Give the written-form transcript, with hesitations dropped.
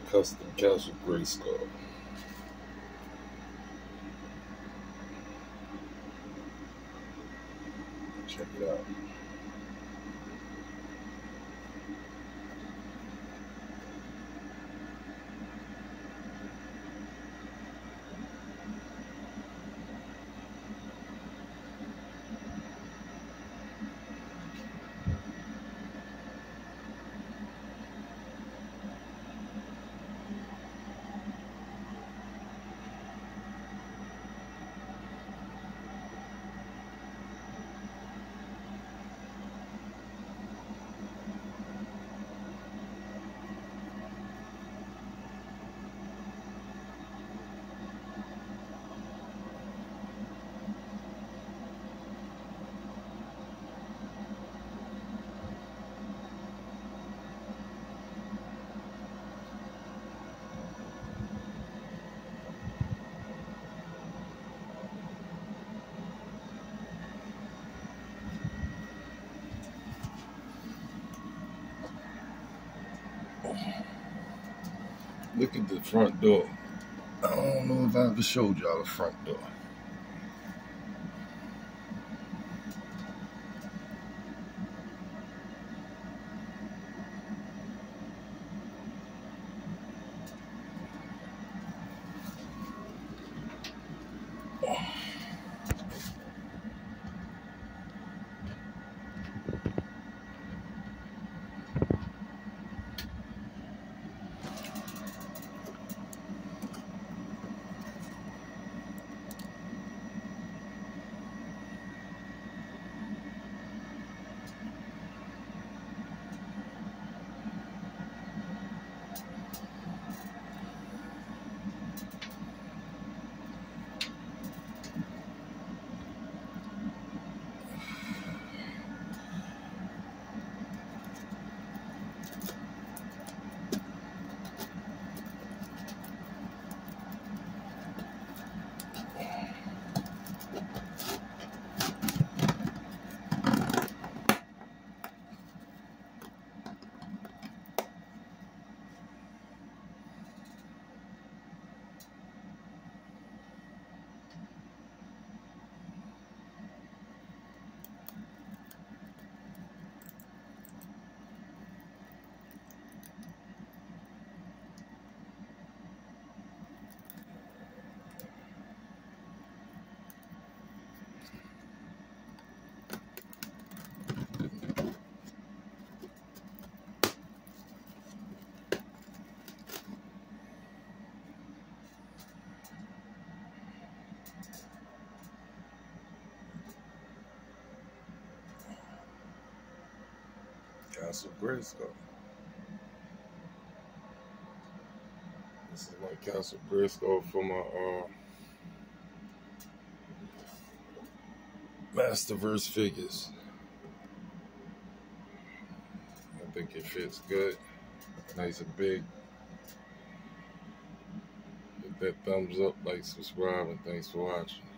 Custom Castle Grayskull. Check it out. Look at the front door. I don't know if I ever showed y'all the front door. Castle Grayskull. This is my Castle Grayskull for my Masterverse figures. I think it fits good. Nice and big. Hit that thumbs up, like, subscribe, and thanks for watching.